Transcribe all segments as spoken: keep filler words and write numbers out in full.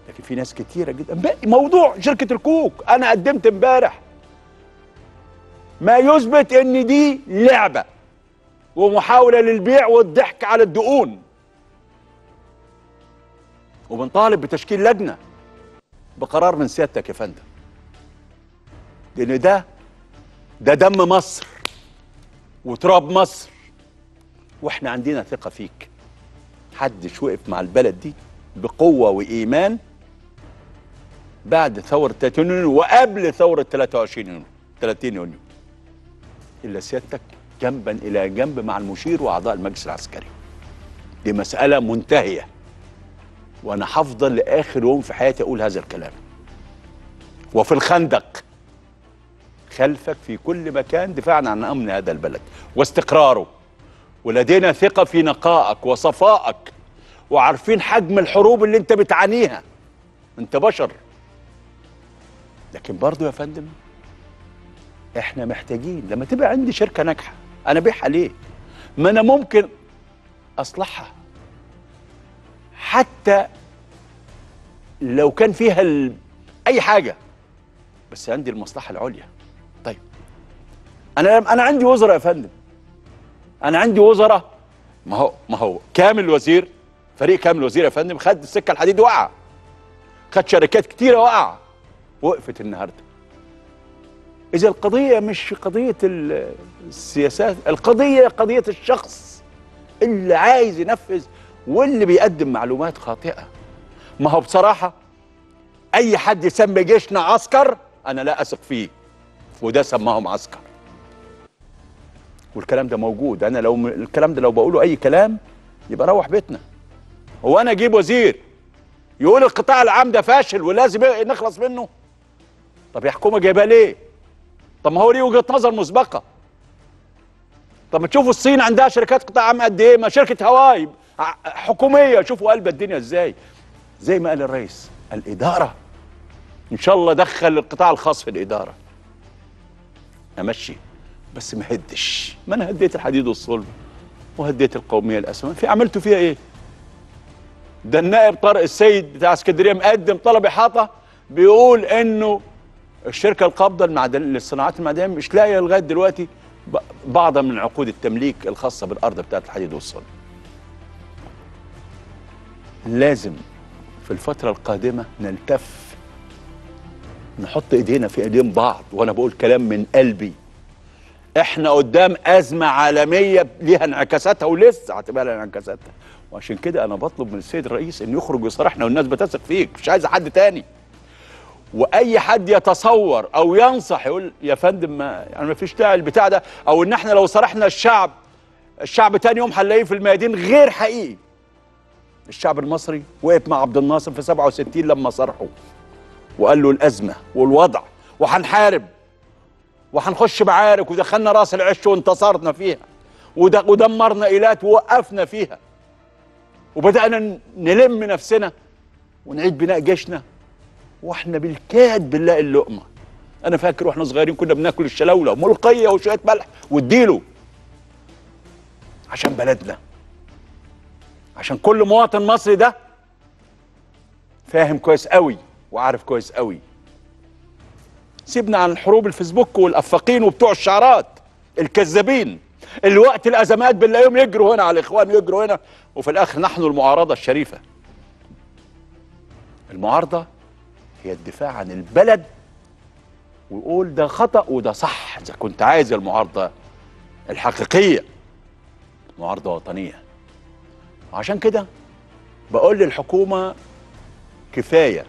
لكن في ناس كتيره جدا. موضوع شركه الكوك انا قدمت امبارح ما يثبت ان دي لعبه ومحاوله للبيع والضحك على الدقون، وبنطالب بتشكيل لجنه بقرار من سيادتك يا فندم، لان ده ده دم مصر وتراب مصر، واحنا عندنا ثقه فيك. محدش وقف مع البلد دي بقوه وايمان بعد ثوره ثلاثين يونيو وقبل ثوره ثلاثة وعشرين يونيو ثلاثين يونيو الا سيادتك جنبا الى جنب مع المشير واعضاء المجلس العسكري. دي مساله منتهيه، وانا هفضل لاخر يوم في حياتي اقول هذا الكلام. وفي الخندق خلفك في كل مكان دفاعا عن امن هذا البلد واستقراره، ولدينا ثقه في نقائك وصفائك، وعارفين حجم الحروب اللي انت بتعانيها. انت بشر، لكن برضه يا فندم احنا محتاجين لما تبقى عندي شركه ناجحه انا بيعها ليه؟ ما انا ممكن اصلحها حتى لو كان فيها ال... اي حاجه، بس عندي المصلحه العليا. طيب انا انا عندي وزراء يا فندم، انا عندي وزراء، ما هو ما هو كامل وزير، فريق كامل وزير يا فندم خد السكه الحديد وقع، خد شركات كتيره وقع، وقفت النهارده. اذا القضيه مش قضيه السياسات، القضيه قضيه الشخص اللي عايز ينفذ واللي بيقدم معلومات خاطئه. ما هو بصراحه اي حد يسمي جيشنا عسكر انا لا اثق فيه، وده سماهم عسكر، والكلام ده موجود. انا لو م... الكلام ده لو بقوله اي كلام يبقى روح بيتنا. هو انا اجيب وزير يقول القطاع العام ده فاشل ولازم نخلص منه؟ طب يا حكومه جايبها ليه؟ طب ما هو ليه وجهه نظر مسبقه. طب ما تشوفوا الصين عندها شركات قطاع عام قد ايه؟ ما شركه هواي حكوميه، شوفوا قلب الدنيا ازاي. زي ما قال الرئيس، الاداره ان شاء الله دخل القطاع الخاص في الاداره، امشي بس ما هدش. ما انا هديت الحديد والصلب وهديت القوميه الاسماء، في عملتوا فيها ايه؟ ده النائب طارق السيد بتاع اسكندريه مقدم طلب احاطه بيقول انه الشركه القابضه المعدن للصناعات المعدنيه مش لاقيه لغايه دلوقتي بعض من عقود التمليك الخاصه بالارض بتاعت الحديد والصلب. لازم في الفتره القادمه نلتف، نحط ايدينا في ايدين بعض، وانا بقول كلام من قلبي. احنا قدام ازمه عالميه ليها انعكاساتها ولسه هتبقى لها انعكاساتها، وعشان كده انا بطلب من السيد الرئيس انه يخرج ويصارحنا، والناس بتثق فيك، مش عايز حد تاني. واي حد يتصور او ينصح يقول يا فندم ما يعني ما فيش داعي البتاع ده، او ان احنا لو صارحنا الشعب الشعب تاني يوم هنلاقيه في الميادين، غير حقيقي. الشعب المصري وقف مع عبد الناصر في سبعة وستين لما صرحه وقال له الازمه والوضع وهنحارب وهنخش معارك، ودخلنا راس العش وانتصرنا فيها، ودمرنا ايلات ووقفنا فيها، وبدانا نلم نفسنا ونعيد بناء جيشنا واحنا بالكاد بنلاقي اللقمه. انا فاكر واحنا صغيرين كنا بناكل الشلاوله وملقيه وشويه ملح واديله، عشان بلدنا، عشان كل مواطن مصري ده فاهم كويس قوي وعارف كويس قوي. سيبنا عن الحروب الفيسبوك والافاقين وبتوع الشعارات الكذابين اللي وقت الازمات بنلاقيهم يجروا هنا على الاخوان، يجروا هنا، وفي الاخر نحن المعارضه الشريفه. المعارضه هي الدفاع عن البلد، ويقول ده خطأ وده صح. اذا كنت عايز المعارضه الحقيقيه، معارضه وطنيه. وعشان كده بقول للحكومه كفايه،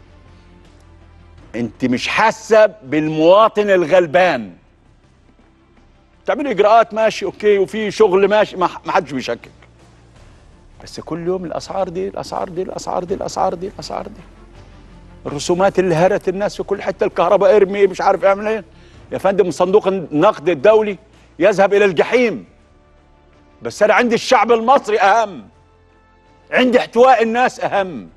انت مش حاسه بالمواطن الغلبان. تعملي اجراءات ماشي اوكي، وفي شغل ماشي، ما حدش بيشكك، بس كل يوم الاسعار دي الاسعار دي الاسعار دي الاسعار دي الاسعار دي الرسومات اللي هرت الناس في كل حته، الكهرباء ارمي مش عارف اعمل ايه. يا فندم صندوق النقد الدولي يذهب الى الجحيم، بس انا عندي الشعب المصري اهم، عندي احتواء الناس اهم،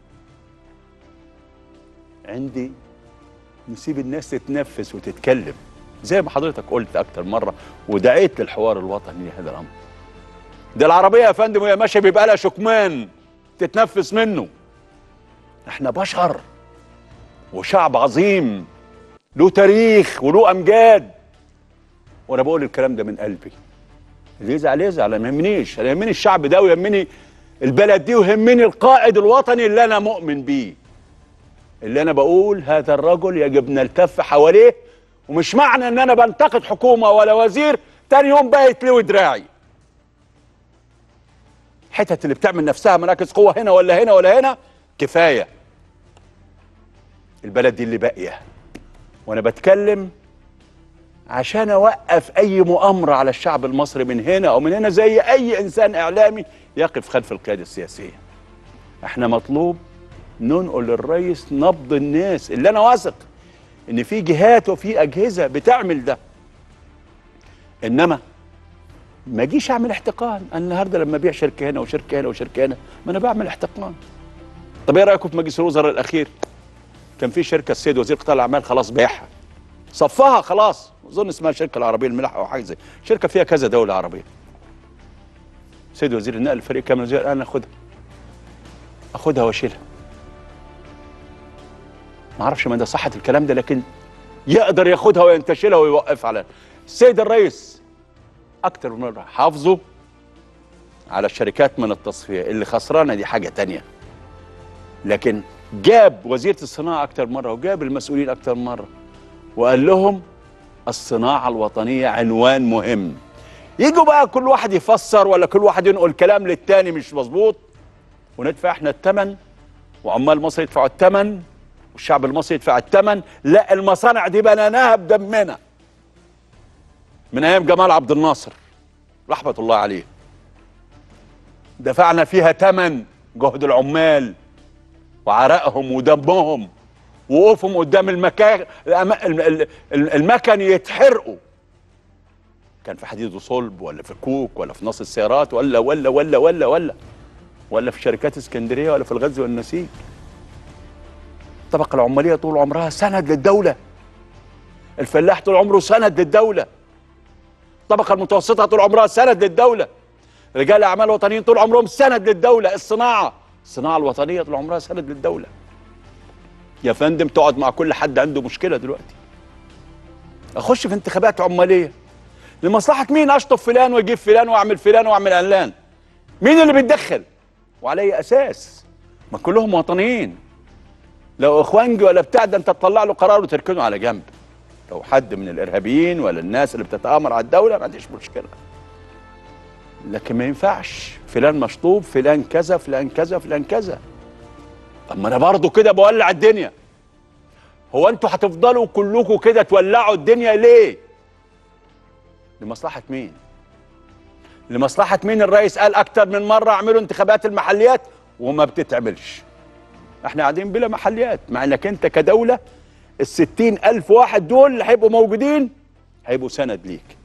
عندي نسيب الناس تتنفس وتتكلم زي ما حضرتك قلت اكتر مره ودعيت للحوار الوطني لهذا الامر. ده العربيه يا فندم وهي ماشيه بيبقى لها شكمان تتنفس منه، احنا بشر وشعب عظيم له تاريخ وله امجاد، وانا بقول الكلام ده من قلبي. اللي يزعل يزعل، انا ما يهمنيش، انا يهمني الشعب ده ويهمني البلد دي ويهمني القائد الوطني اللي انا مؤمن بيه، اللي انا بقول هذا الرجل يجب نلتف حواليه. ومش معنى ان انا بنتقد حكومه ولا وزير تاني يوم بقى يتلوي دراعي. الحتت اللي بتعمل نفسها مراكز قوه هنا ولا هنا ولا هنا كفايه. البلد دي اللي باقيه، وانا بتكلم عشان اوقف اي مؤامره على الشعب المصري من هنا او من هنا، زي اي انسان اعلامي يقف خلف القياده السياسيه. احنا مطلوب ننقل للرئيس نبض الناس، اللي انا واثق ان في جهات وفي اجهزه بتعمل ده. انما ما اجيش اعمل احتقان. انا النهارده لما ابيع شركه هنا وشركه هنا وشركه هنا، ما انا بعمل احتقان. طب ايه رايكم في مجلس الوزراء الاخير؟ كان في شركه السيد وزير قطاع الاعمال خلاص بيعها، صفها خلاص، اظن اسمها الشركه العربيه للملاحه او حاجه زي، شركه فيها كذا دوله عربيه. سيد وزير النقل الفريق كامل وزير، انا اخدها اخدها واشيلها. ما اعرفش مدى صحه الكلام ده، لكن يقدر ياخدها وينتشلها ويوقف على السيد الرئيس. اكتر من مره حافظوا على الشركات من التصفيه، اللي خسرانه دي حاجه تانية، لكن جاب وزيره الصناعه اكتر مره وجاب المسؤولين اكتر مره وقال لهم الصناعه الوطنيه عنوان مهم. يجوا بقى كل واحد يفسر ولا كل واحد ينقل كلام للتاني مش مظبوط، وندفع احنا الثمن، وعمال مصر يدفعوا الثمن، والشعب المصري يدفع الثمن. لا، المصانع دي بنيناها بدمنا من ايام جمال عبد الناصر رحمه الله عليه. دفعنا فيها ثمن جهد العمال وعرقهم ودمهم وقوفهم قدام المكان، المكن يتحرقوا، كان في حديد وصلب ولا في كوك ولا في نص السيارات ولا ولا ولا ولا ولا ولا في شركات اسكندريه ولا في الغزل والنسيج. الطبقه العماليه طول عمرها سند للدوله، الفلاح طول عمره سند للدوله، الطبقه المتوسطه طول عمرها سند للدوله، رجال الاعمال الوطنيين طول عمرهم سند للدوله، الصناعه الصناعه الوطنيه طول عمرها سند للدوله. يا فندم تقعد مع كل حد عنده مشكله دلوقتي، اخش في انتخابات عماليه لمصلحه مين؟ اشطف فلان واجيب فلان واعمل فلان واعمل علان. مين اللي بيتدخل؟ وعلى اي اساس؟ ما كلهم وطنيين. لو اخوانجي ولا بتاع ده انت تطلع له قرار وتركنه على جنب. لو حد من الارهابيين ولا الناس اللي بتتآمر على الدوله ما عنديش مشكله، لكن ما ينفعش فلان مشطوب، فلان كذا، فلان كذا، فلان كذا. طب ما انا برضه كده بولع الدنيا. هو انتوا هتفضلوا كلكم كده تولعوا الدنيا ليه؟ لمصلحه مين؟ لمصلحه مين؟ الرئيس قال اكتر من مره اعملوا انتخابات المحليات وما بتتعملش. احنا قاعدين بلا محليات، مع انك انت كدوله الستين الف واحد دول اللي هيبقوا موجودين هيبقوا سند ليك.